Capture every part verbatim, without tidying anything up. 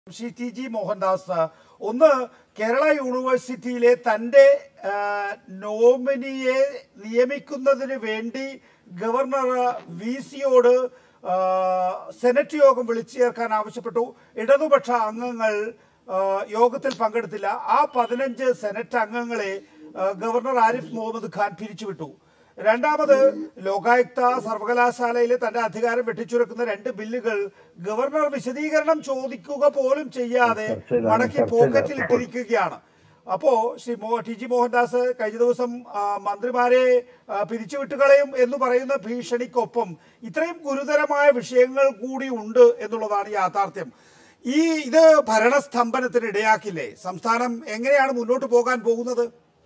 Shri T G Mohandas, ഒന്ന് കേരള യൂണിവേഴ്സിറ്റിയിലെ തൻ്റെ നോമിനിയെ നിയമിക്കുന്നതിന് വേണ്ടി ഗവർണർ വി സിയോട് സെനറ്റ് യോഗം വിളിച്ചു ചേർക്കാൻ ആവശ്യപ്പെട്ടു. ഇടതുപക്ഷ അംഗങ്ങൾ യോഗത്തിൽ പങ്കെടുത്തില്ല. ആ പതിനഞ്ച് സെനറ്റ് അംഗങ്ങളെ ഗവർണർ ആരിഫ് മുഹമ്മദ് ഖാൻ പിരിച്ചുവിട്ടു. രണ്ടാമത്, ലോകായുക്ത സർവകലാശാലയിലെ തന്റെ അധികാരം വെട്ടിച്ചുരുക്കുന്ന രണ്ട് ബില്ലുകൾ ഗവർണർ വിശദീകരണം ചോദിക്കുക പോലും ചെയ്യാതെ മടക്കി പോക്കറ്റിൽ ഇട്ടിരിക്കുകയാണ്. അപ്പോ ശ്രീ മോ ടി ജി മോഹൻദാസ്, കഴിഞ്ഞ ദിവസം മന്ത്രിമാരെ പിരിച്ചുവിട്ടുകളയും എന്ന് പറയുന്ന ഭീഷണിക്കൊപ്പം ഇത്രയും ഗുരുതരമായ വിഷയങ്ങൾ കൂടി ഉണ്ട് എന്നുള്ളതാണ് യാഥാർത്ഥ്യം. ഈ ഇത് ഭരണസ്തംഭനത്തിന് ഇടയാക്കില്ലേ? സംസ്ഥാനം എങ്ങനെയാണ് മുന്നോട്ട് പോകാൻ പോകുന്നത്?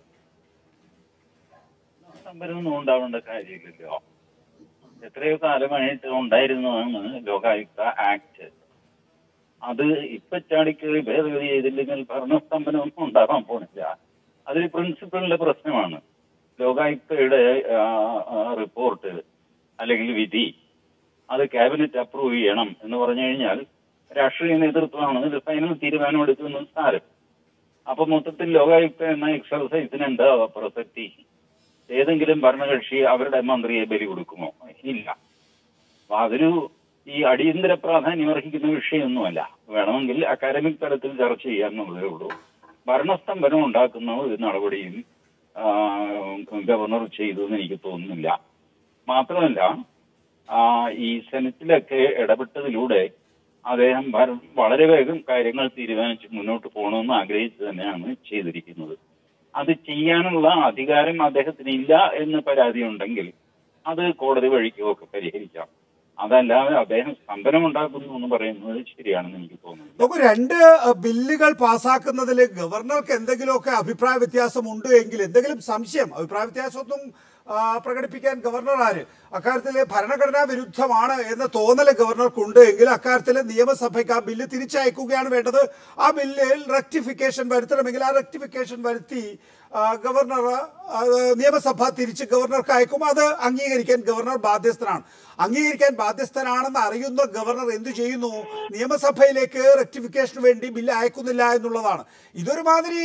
സ്തംഭനമൊന്നും ഉണ്ടാവേണ്ട കാര്യമില്ലല്ലോ. എത്രയോ കാലമായിട്ട് ഉണ്ടായിരുന്നതാണ് ലോകായുക്ത ആക്ട്. അത് ഇപ്പൊ ചാടിക്കേറി ഭേദഗതി ചെയ്തില്ലെങ്കിൽ ഭരണസ്തംഭനമൊന്നും ഉണ്ടാകാൻ പോണില്ല. അതൊരു പ്രിൻസിപ്പലിന്റെ പ്രശ്നമാണ്. ലോകായുക്തയുടെ റിപ്പോർട്ട് അല്ലെങ്കിൽ വിധി അത് ക്യാബിനറ്റ് അപ്രൂവ് ചെയ്യണം എന്ന് പറഞ്ഞു കഴിഞ്ഞാൽ രാഷ്ട്രീയ നേതൃത്വമാണ് ഇത് ഫൈനൽ തീരുമാനം എടുക്കുന്ന സ്ഥാനം. അപ്പൊ മൊത്തത്തിൽ ലോകായുക്ത എന്ന എക്സർസൈസിന് എന്താ പ്രസക്തി? ഏതെങ്കിലും ഭരണകക്ഷി അവരുടെ മന്ത്രിയെ ബലി കൊടുക്കുമോ? ഇല്ല. അപ്പൊ അതൊരു ഈ അടിയന്തര പ്രാധാന്യം അർഹിക്കുന്ന വിഷയമൊന്നുമല്ല. വേണമെങ്കിൽ അക്കാദമിക് തലത്തിൽ ചർച്ച ചെയ്യാന്നുള്ളതേ ഉള്ളൂ. ഭരണസ്തംഭനം ഉണ്ടാക്കുന്ന ഒരു നടപടിയും ഗവർണർ ചെയ്തു എന്ന് എനിക്ക് തോന്നുന്നില്ല. മാത്രമല്ല, ഈ സെനറ്റിലൊക്കെ ഇടപെട്ടതിലൂടെ അദ്ദേഹം വളരെ വേഗം കാര്യങ്ങൾ തീരുമാനിച്ച് മുന്നോട്ട് പോകണമെന്ന് ആഗ്രഹിച്ച് തന്നെയാണ് ചെയ്തിരിക്കുന്നത്. അത് ചെയ്യാനുള്ള അധികാരം അദ്ദേഹത്തിന് ഇല്ല എന്ന് പരാതി ഉണ്ടെങ്കിൽ അത് കോടതി വഴിക്കൊക്കെ പരിഹരിക്കാം. അതല്ലാതെ അദ്ദേഹം സ്തംഭനം ഉണ്ടാക്കുന്നു എന്ന് പറയുന്നത് ശരിയാണെന്ന് എനിക്ക് തോന്നുന്നു. നമുക്ക് രണ്ട് ബില്ലുകൾ പാസ്സാക്കുന്നതിൽ ഗവർണർക്ക് എന്തെങ്കിലുമൊക്കെ അഭിപ്രായ വ്യത്യാസം ഉണ്ട് എങ്കിൽ, എന്തെങ്കിലും സംശയം, അഭിപ്രായ വ്യത്യാസമൊന്നും പ്രകടിപ്പിക്കാൻ ഗവർണർ ആര്? അക്കാര്യത്തിൽ ഭരണഘടനാ വിരുദ്ധമാണ് എന്ന തോന്നൽ ഗവർണർക്കുണ്ട് എങ്കിൽ അക്കാര്യത്തിൽ നിയമസഭയ്ക്ക് ആ ബില്ല് തിരിച്ചയക്കുകയാണ് വേണ്ടത്. ആ ബില്ലിൽ റെക്ടിഫിക്കേഷൻ വരുത്തണമെങ്കിൽ ആ റെക്ടിഫിക്കേഷൻ വരുത്തി ഗവർണർ നിയമസഭ തിരിച്ച് ഗവർണർക്ക് അയക്കും. അത് അംഗീകരിക്കാൻ ഗവർണർ ബാധ്യസ്ഥനാണ്. അംഗീകരിക്കാൻ ബാധ്യസ്ഥനാണെന്ന് അറിയുന്ന ഗവർണർ എന്തു ചെയ്യുന്നു? നിയമസഭയിലേക്ക് റെക്ടിഫിക്കേഷന് വേണ്ടി ബില്ല് അയക്കുന്നില്ല എന്നുള്ളതാണ്. ഇതൊരുമാതിരി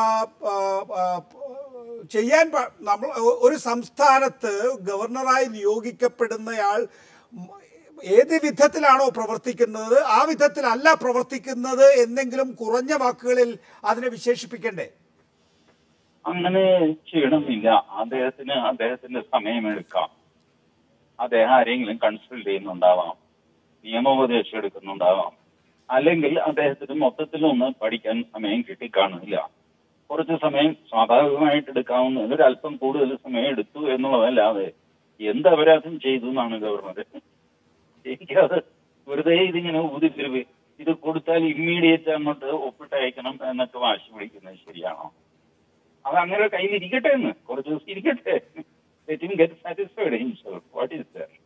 ചെയ്യാൻ നമ്മൾ ഒരു സംസ്ഥാനത്ത് ഗവർണറായി നിയോഗിക്കപ്പെടുന്നയാൾ ഏത് വിധത്തിലാണോ പ്രവർത്തിക്കുന്നത് ആ വിധത്തിലല്ല പ്രവർത്തിക്കുന്നത് എന്നെങ്കിലും കുറഞ്ഞ വാക്കുകളിൽ അതിനെ വിശേഷിപ്പിക്കണ്ടേ? അങ്ങനെ ചെയ്യണമെന്നില്ല. അദ്ദേഹത്തിന് അദ്ദേഹത്തിന്റെ സമയമെടുക്കാം. അദ്ദേഹം ആരെങ്കിലും കൺസൾട്ട് ചെയ്യുന്നുണ്ടാവാം, നിയമോപദേശം എടുക്കുന്നുണ്ടാവാം, അല്ലെങ്കിൽ അദ്ദേഹത്തിന് മൊത്തത്തിലൊന്ന് പഠിക്കാൻ സമയം കിട്ടിക്കാണില്ല. കുറച്ച് സമയം സ്വാഭാവികമായിട്ട് എടുക്കാവുന്നതിൽ ഒരല്പം കൂടുതൽ സമയം എടുത്തു എന്നുള്ളതല്ലാതെ എന്ത് അപരാധം ചെയ്തു എന്നാണ് ഗവർണർ? എനിക്കത് വെറുതെ ഇതിങ്ങനെ ഊതിത്തിരിവ് ഇത് കൊടുത്താൽ ഇമ്മീഡിയറ്റ് അങ്ങോട്ട് ഒപ്പിട്ടയക്കണം എന്നൊക്കെ വാശി പിടിക്കുന്നത് ശരിയാണോ? അത് അങ്ങനെ കയ്യിൽ ഇരിക്കട്ടെ എന്ന് കുറച്ച് ദിവസം ഇരിക്കട്ടെ. Let him get satisfied himself. What is there?